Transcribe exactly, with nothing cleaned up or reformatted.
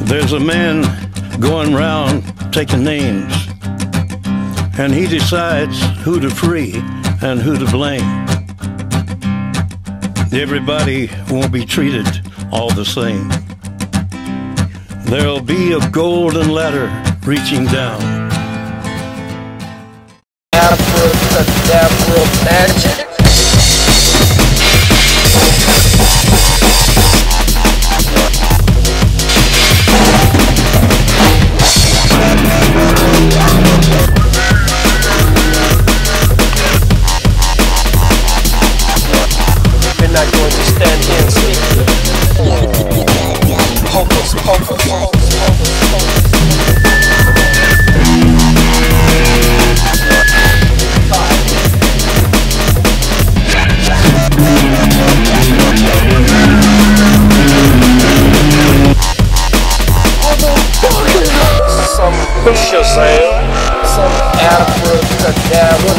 There's a man going round taking names, and he decides who to free and who to blame. Everybody won't be treated all the same. There'll be a golden ladder reaching down. Abracadabra magic. We're not going to stand here and sleep. Hocus pocus, hocus pocus. Some Shazam, some abracadabra